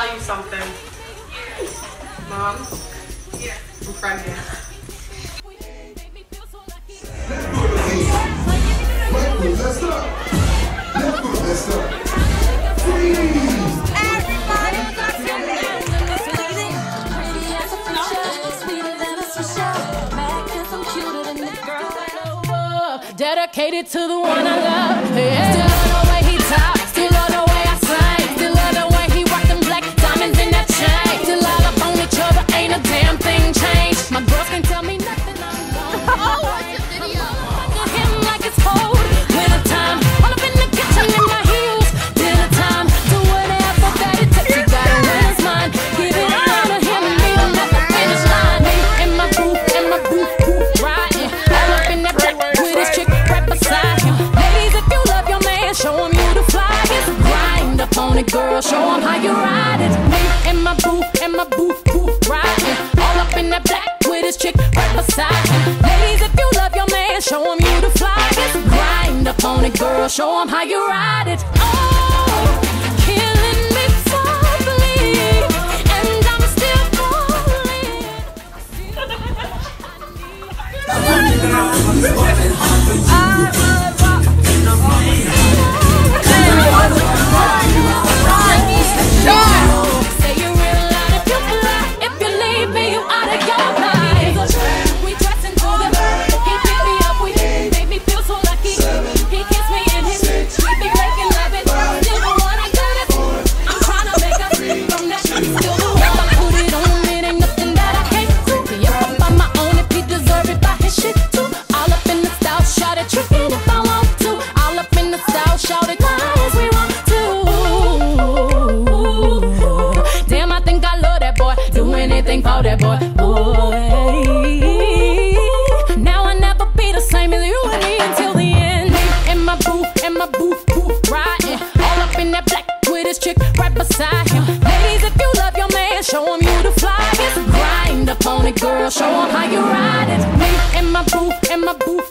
tell you something. Mom? Yeah. I'm pregnant. Let's go. Let's go. Freeze. Everybody dedicated to the one I love. Yeah. Still love the way he talks, still love the way I sing, still love the way he rock them black diamonds in that chain. Still all up on each other, ain't a damn thing changed. My girls can tell me nothing, I'm gone. Oh, what's your video? Look at him like it's cold. Winter time, all up in the kitchen in my heels. Dinner time, do whatever that it takes. He gotta win his mind. Give it all to him and meet him at the finish line. Me and my boo, riding all up in that black with his chick right beside him. Ladies, if you love your man, show him you the flyest. Grind up on it, girl, show him how you ride it. Me and my boo, riding all up in that black with his chick right beside him. Ladies, if you love your man, show him you the flyest. Grind up on it, girl, show him how you ride it. Oh, killing me softly, and I'm still falling. Say you real loud if you fly. If you leave me, you out of your mind. We dressing to the he picked me up, we made me feel so lucky. He kissed me in his we be making love it. Still the one I got it. I'm trying to make us from that. Still the one I put it on. It ain't nothing that I can't do. Be up by my own if he deserve it by his shit too. All up in the style, shout it, tricking if I want to. All up in the style, shout it, as we want to. Damn, I think I love that boy. Do anything for that boy. Now I never be the same as you and me until the end. And my boo, riding all up in that black with his chick right beside him. Ladies, if you love your man, show him you the flyest. Grind up on it, girl, show him how you ride it. Me and my boo,